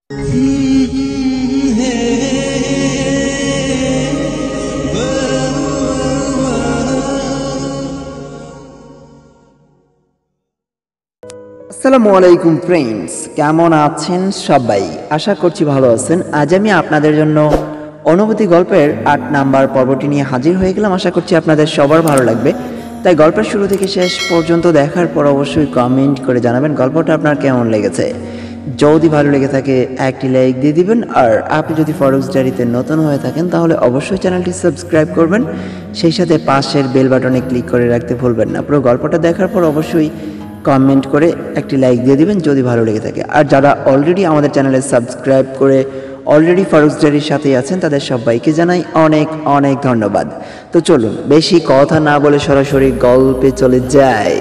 আসসালামু আলাইকুম ফ্রেন্ডস, কেমন আছেন সবাই? আশা করছি ভালো আছেন। আজ আমি আপনাদের জন্য অনুভূতি গল্পের ৮ নাম্বার পর্বটি নিয়ে হাজির হয়ে গেলাম। আশা করছি আপনাদের সবার ভালো লাগবে। তাই গল্পের শুরু থেকে শেষ পর্যন্ত দেখার পর অবশ্যই কমেন্ট করে জানাবেন গল্পটা আপনার কেমন লেগেছে। যদি ভালো লেগে থাকে একটি লাইক দিয়ে দিবেন, আর আপনি যদি ফরক্স ডায়েরিতে নতুন হয়ে থাকেন তাহলে অবশ্যই চ্যানেলটি সাবস্ক্রাইব করবেন। সেই সাথে পাশের বেল বাটনে ক্লিক করে রাখতে ভুলবেন না। পুরো গল্পটা দেখার পর অবশ্যই কমেন্ট করে একটি লাইক দিয়ে দিবেন যদি ভালো লেগে থাকে। আর যারা অলরেডি আমাদের চ্যানেলে সাবস্ক্রাইব করে অলরেডি ফরক্স ডায়েরির সাথেই আছেন তাদের সবাইকে জানাই অনেক অনেক ধন্যবাদ। তো চলুন বেশি কথা না বলে সরাসরি গল্পে চলে যাই।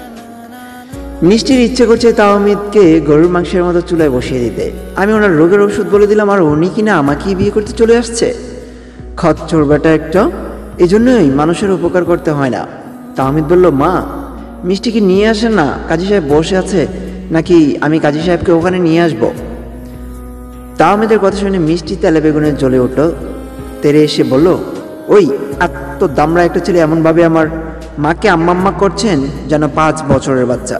মিষ্টির ইচ্ছে করছে তাওমিদকে গরুর মাংসের মতো চুলায় বসিয়ে দিতে। আমি ওনার রোগের ওষুধ বলে দিলাম আর উনি কিনা আমাকেই বিয়ে করতে চলে আসছে। খচ্চর বেটা একটা, এজন্যই মানুষের উপকার করতে হয় না। তাওমিদ বলল, মা মিষ্টিকে নিয়ে আসেন না, কাজী সাহেব বসে আছে, নাকি আমি কাজী সাহেবকে ওখানে নিয়ে আসবো? তাওমিদের কথা শুনে মিষ্টি তেলে বেগুনে জ্বলে উঠল। তেরে এসে বলল, ওই এত দামড়া একটা ছেলে এমনভাবে আমার মাকে আম্মা করছেন যেন 5 বছরের বাচ্চা।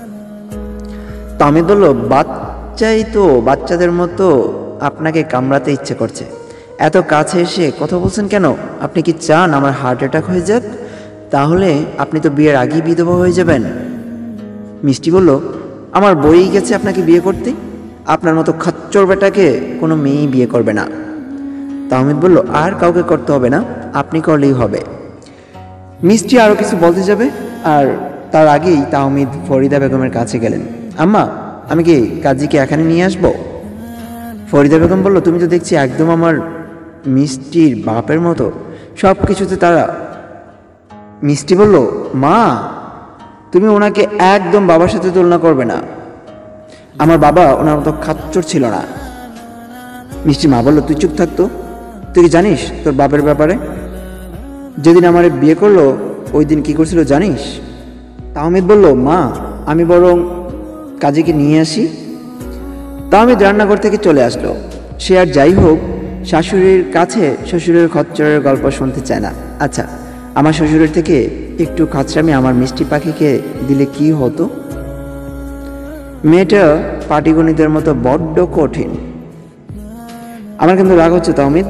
তাওমিদ বলল, বাচ্চাই তো, বাচ্চাদের মতো আপনাকে কামড়াতে ইচ্ছে করছে। এত কাছে এসে কথা বলছেন কেন? আপনি কি চান আমার হার্ট অ্যাটাক হয়ে যাক? তাহলে আপনি তো বিয়ের আগেই বিধবা হয়ে যাবেন। মিষ্টি বলল, আমার বই গেছে আপনাকে বিয়ে করতে। আপনার মতো খচ্চর বেটাকে কোনো মেয়েই বিয়ে করবে না। তাওমিদ বলল, আর কাউকে করতে হবে না, আপনি করলেই হবে। মিষ্টি আরও কিছু বলতে যাবে, আর তার আগেই তাওমিদ ফরিদা বেগমের কাছে গেলেন। আম্মা, আমি কি কাজীকে এখানে নিয়ে আসবো? ফরিদা বেগম বলল, তুমি তো দেখছি একদম আমার মিষ্টির বাপের মতো, সব কিছুতে তারা। মিষ্টি বলল, মা তুমি ওনাকে একদম বাবার সাথে তুলনা করবে না। আমার বাবা ওনার মতো খাচ্চর ছিল না। মিষ্টি মা বলল, তুই চুপ থাকতো। তুই কি জানিস তোর বাপের ব্যাপারে? যেদিন আমার বিয়ে করলো ওই দিন কি করছিল জানিস? তাওমিদ বলল, মা আমি বরং কাজীকে নিয়ে আসি। তাওমিদ রান্নাঘর থেকে চলে আসলো। সে আর যাই হোক শাশুড়ির কাছে শ্বশুরের খচ্চরের গল্প শুনতে চায় না। আচ্ছা, আমার শ্বশুরের থেকে একটু খাচ্ছামি আমার মিষ্টি পাখিকে দিলে কি হতো? মেয়েটা পাটিগণিতের মতো বড্ড কঠিন। আমার কিন্তু রাগ হচ্ছে তাওমিদ,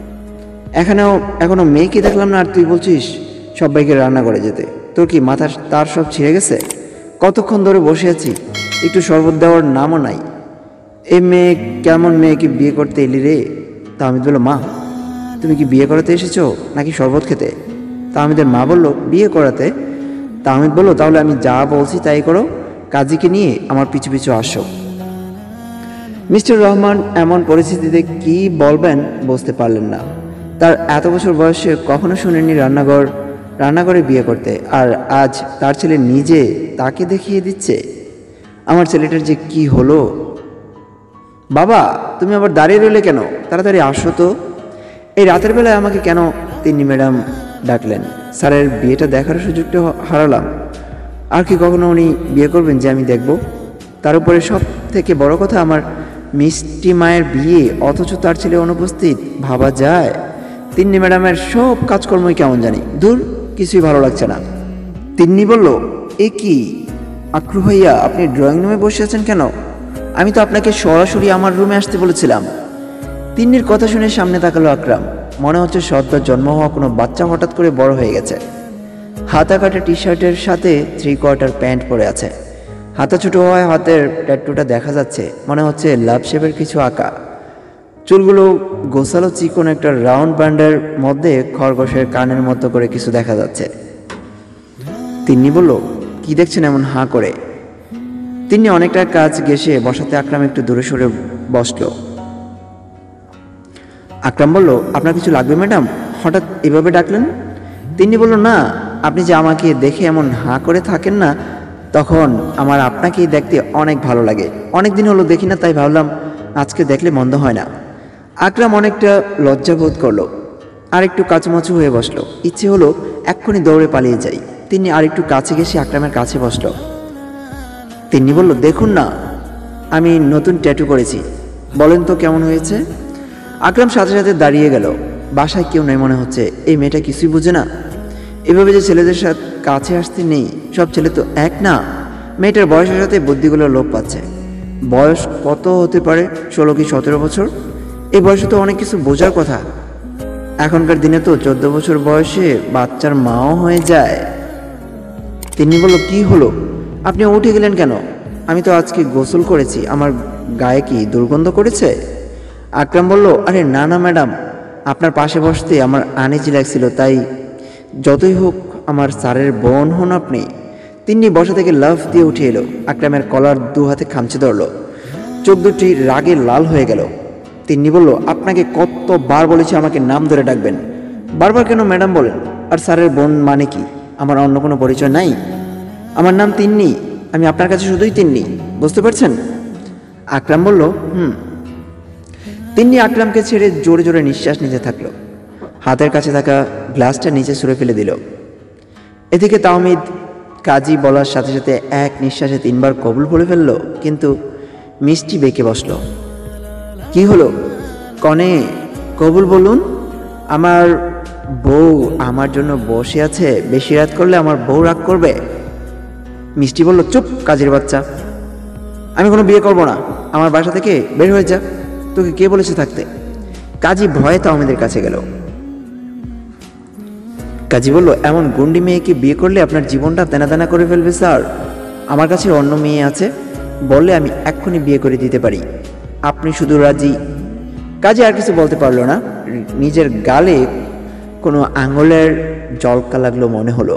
এখনো মেয়েকে দেখলাম না, আর তুই বলছিস সবাইকে রান্না করে যেতে। তোর কি মাথার তার সব ছিঁড়ে গেছে? কতক্ষণ ধরে বসে আছি, একটু শরবত দেওয়ার নামও নাই। এই মেয়ে কেমন মেয়েকে বিয়ে করতে এলি রে? তাওমিদ বলল, মা তুমি কি বিয়ে করাতে এসেছো নাকি শরবত খেতে? তাওমিদের মা বলল, বিয়ে করাতে। তাওমিদ বলল, তাহলে আমি যা বলছি তাই করো, কাজীকে নিয়ে আমার পিছু পিছু আসো। মিস্টার রহমান এমন পরিস্থিতিতে কি বলবেন বুঝতে পারলেন না। তার এত বছর বয়সে কখনো শুনেননি রান্নাঘরে বিয়ে করতে, আর আজ তার ছেলে নিজে তাকে দেখিয়ে দিচ্ছে। আমার ছেলেটার যে কি হলো। বাবা তুমি আবার দাঁড়িয়ে রইলে কেন? তাড়াতাড়ি আসো তো। এই রাতের বেলায় আমাকে কেন তিন্নি ম্যাডাম ডাকলেন? স্যারের বিয়েটা দেখার সুযোগটা হারালাম। আর কি কখনো উনি বিয়ে করবেন যে আমি দেখব? তার উপরে সব থেকে বড় কথা আমার মিষ্টি মায়ের বিয়ে, অথচ তার ছেলে অনুপস্থিত। ভাবা যায়? তিন্নি ম্যাডামের সব কাজকর্মই কেমন জানি, দূর কিছুই ভালো লাগছে না। তিন্নি বলল, এ কি আক্রু ভাইয়া, আপনি ড্রয়িং রুমে বসে আছেন কেন? আমি তো আপনাকে সরাসরি আমার রুমে আসতে বলেছিলাম। তিন্নির কথা শুনে সামনে তাকালো আকরাম। মনে হচ্ছে সদ্য জন্ম হওয়া কোনো বাচ্চা হঠাৎ করে বড় হয়ে গেছে। হাতা কাটা টি শার্টের সাথে 3/4 প্যান্ট পরে আছে। হাতা ছোট হওয়ায় হাতের ট্যাটুটা দেখা যাচ্ছে, মনে হচ্ছে লাভ শেপের কিছু আঁকা। চুলগুলো গোছালো চিকন একটা রাউন্ড ব্যান্ডের মধ্যে খরগোশের কানের মতো করে কিছু দেখা যাচ্ছে। তিন্নি বলল, কি দেখছেন এমন হাঁ করে? তিন্নি অনেকটা কাজ ঘেঁষে বসাতে আকরাম একটু দূরে সরে বসলো। আকরাম বলল, আপনার কিছু লাগবে ম্যাডাম? হঠাৎ এভাবে ডাকলেন? তিন্নি বলল, না, আপনি যে আমাকে দেখে এমন হাঁ করে থাকেন না, তখন আমার আপনাকেই দেখতে অনেক ভালো লাগে। অনেক দিন হলো দেখি না, তাই ভাবলাম আজকে দেখলে মন্দ হয় না। আকরাম অনেকটা লজ্জা বোধ করলো, আর একটু কাচুমাচু হয়ে বসলো। ইচ্ছে হলো এক্ষুনি দৌড়ে পালিয়ে যাই। তিনি আর একটু কাছে গেছে আকরামের কাছে বসলো। তিন্নি বলল, দেখুন না, আমি নতুন ট্যাটু করেছি। বলেন তো কেমন হয়েছে? আকরাম সাথে সাথে দাঁড়িয়ে গেল। বাসায় কেউ নেই মনে হচ্ছে। এই মেয়েটা কিছুই বুঝে না। এভাবে যে ছেলেদের সাথে কাছে আসতে নেই, সব ছেলে তো এক না। মেয়েটার বয়সের সাথে বুদ্ধিগুলো লোপ পাচ্ছে। বয়স কত হতে পারে? 16 কি 17 বছর? এই বয়সে তো অনেক কিছু বোঝার কথা। এখনকার দিনে তো 14 বছর বয়সে বাচ্চার মাও হয়ে যায়। তিনি বলল, কি হলো? আপনি উঠে গেলেন কেন? আমি তো আজকে গোসল করেছি, আমার গায়ে কি দুর্গন্ধ করেছে? আকরাম বলল, আরে না না ম্যাডাম, আপনার পাশে বসতে আমার আনিজি লাগছিল, তাই। যতই হোক আমার স্যারের বোন হন আপনি। তিনি বসা থেকে লাফ দিয়ে উঠে এলো। আকরামের কলার দু হাতে খামচে ধরল। চোখ দুটি রাগে লাল হয়ে গেল। তিন্নি বলল, আপনাকে কতবার বলেছি আমাকে নাম ধরে ডাকবেন, বারবার কেন ম্যাডাম বলেন? আর স্যারের বোন মানে কি? আমার অন্য কোনো পরিচয় নাই? আমার নাম তিন্নি, আমি আপনার কাছে শুধুই তিন্নি, বুঝতে পারছেন? আকরাম বলল, তিন্নি আকরামকে ছেড়ে জোরে জোরে নিঃশ্বাস নিতে থাকলো। হাতের কাছে থাকা গ্লাসটা নিচে ছুঁড়ে ফেলে দিল। এদিকে তাওমিদ কাজী বলার সাথে সাথে এক নিঃশ্বাসে 3 বার কবুল বলে ফেলল, কিন্তু মিষ্টি বেঁকে বসল। কি হলো? কনে কবুল বলুন। আমার বউ আমার জন্য বসে আছে, বেশি রাত করলে আমার বউ রাগ করবে। মিষ্টি বলল, চুপ কাজের বাচ্চা, আমি কোনো বিয়ে করব না, আমার বাসা থেকে বের হয়ে যা। তোকে কে বলেছে থাকতে? কাজী ভয়ে তাওমিদের কাছে গেল। কাজী বলল, এমন গুন্ডি মেয়েকে বিয়ে করলে আপনার জীবনটা তেনা তেনা করে ফেলবে স্যার। আমার কাছে অন্য মেয়ে আছে, বললে আমি এক্ষুনি বিয়ে করে দিতে পারি। আপনি শুধু রাজি? কাজী আর কিছু বলতে পারল না। নিজের গালে কোনো আঙুলের জলকা লাগলো মনে হলো।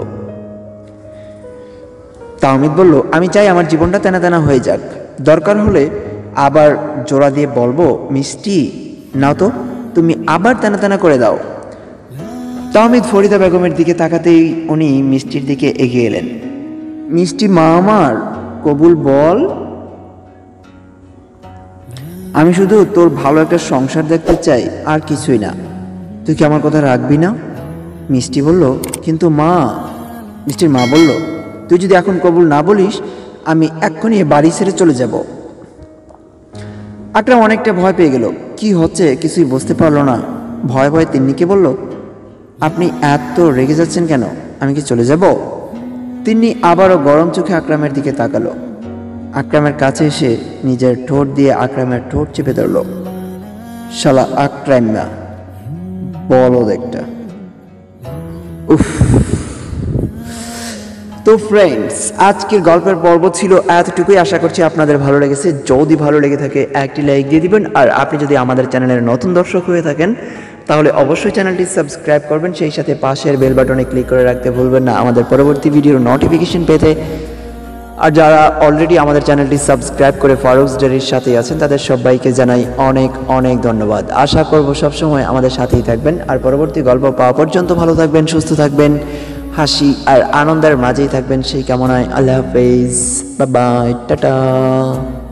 তাওমিদ বলল, আমি চাই আমার জীবনটা তেনা তেনা হয়ে যাক, দরকার হলে আবার জোড়া দিয়ে বলবো মিষ্টি নাও তো, তুমি আবার তেনা তেনা করে দাও। তাওমিদ ফরিদা বেগমের দিকে তাকাতেই উনি মিষ্টির দিকে এগিয়ে এলেন। মিষ্টি মা আমার, কবুল বল। আমি শুধু তোর ভালো একটা সংসার দেখতে চাই, আর কিছুই না। তুই কি আমার কথা রাখবি না? মিষ্টি বলল, কিন্তু মা। মিষ্টির মা বলল, তুই যদি এখন কবুল না বলিস, আমি এক্ষুনি বাড়ি ছেড়ে চলে যাব। আকরাম অনেকটা ভয় পেয়ে গেল। কি হচ্ছে কিছুই বুঝতে পারলো না। ভয় ভয়ে তিন্নিকে বলল, আপনি এত রেগে যাচ্ছেন কেন? আমি কি চলে যাব? তিন্নি আবারও গরম চোখে আকরামের দিকে তাকালো। আকরামের কাছে এসে নিজের ঠোঁট দিয়ে আকরামের ঠোঁট চেপে ধরল। শালা আকরাম না, বলদ একটা। উফ। তো ফ্রেন্ডস, আজকের গল্পের পর্ব ছিল এতটুকুই। আশা করছি আপনাদের ভালো লেগেছে। যদি ভালো লেগে থাকে একটি লাইক দিয়ে দিবেন। আর আপনি যদি আমাদের চ্যানেলের নতুন দর্শক হয়ে থাকেন, তাহলে অবশ্যই চ্যানেলটি সাবস্ক্রাইব করবেন। সেই সাথে পাশের বেল বাটনে ক্লিক করে রাখতে ভুলবেন না আমাদের পরবর্তী ভিডিওর নোটিফিকেশন পেতে। আর যারা অলরেডি আমাদের চ্যানেলটি সাবস্ক্রাইব করে ফারুকস ডেরির সাথেই আছেন, তাদের সবাইকে জানাই অনেক অনেক ধন্যবাদ। আশা করব সবসময় আমাদের সাথেই থাকবেন। আর পরবর্তী গল্প পাওয়া পর্যন্ত ভালো থাকবেন, সুস্থ থাকবেন, হাসি আর আনন্দের মাঝেই থাকবেন, সেই কামনায় আল্লাহ হাফেজ, বাই বাই, টাটা।